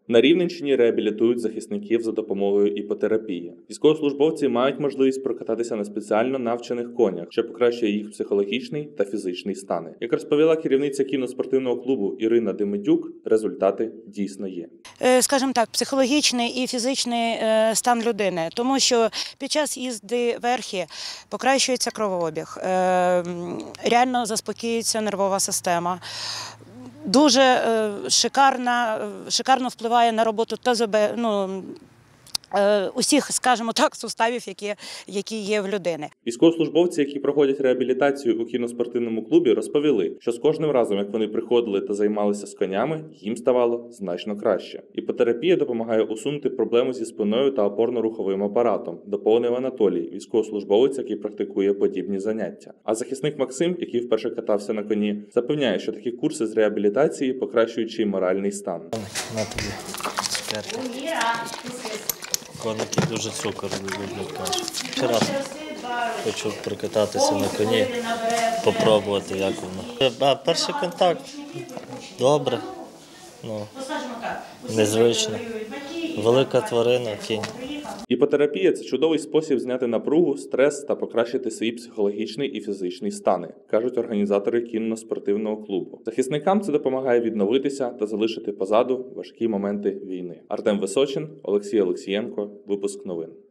На Рівненщині реабілітують захисників за допомогою іпотерапії. Військовослужбовці мають можливість прокататися на спеціально навчених конях, що покращує їх психологічний та фізичний стани. Як розповіла керівниця кіноспортивного клубу Ірина Демидюк, результати дійсно є. Скажімо так, психологічний і фізичний стан людини, тому що під час їзди верхи покращується кровообіг, реально заспокоюється нервова система. Дуже шикарно впливає на роботу усіх, скажімо так, суставів, які є в людини. Військовослужбовці, які проходять реабілітацію у кіноспортивному клубі, розповіли, що з кожним разом, як вони приходили та займалися з конями, їм ставало значно краще. Іпотерапія допомагає усунути проблеми зі спиною та опорно-руховим апаратом, доповнив Анатолій, військовослужбовець, який практикує подібні заняття. А захисник Максим, який вперше катався на коні, запевняє, що такі курси з реабілітації покращують ще й моральний стан. На тобі цукерки. Коники дуже цукор люблять, кажуть. Вчора хочу прокататися на коні, попробувати, як воно. А перший контакт добре, незвично. Велика тварина, кінь. Іпотерапія – це чудовий спосіб зняти напругу, стрес та покращити свій психологічний і фізичний стани, кажуть організатори кінно-спортивного клубу. Захисникам це допомагає відновитися та залишити позаду важкі моменти війни. Артем Височин, Олексій Олексієнко. Випуск новин.